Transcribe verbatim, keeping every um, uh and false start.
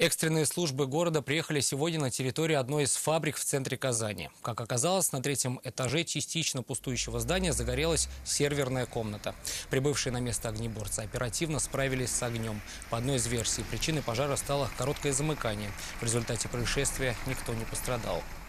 Экстренные службы города приехали сегодня на территорию одной из фабрик в центре Казани. Как оказалось, на третьем этаже частично пустующего здания загорелась серверная комната. Прибывшие на место огнеборцы оперативно справились с огнем. По одной из версий, причиной пожара стало короткое замыкание. В результате происшествия никто не пострадал.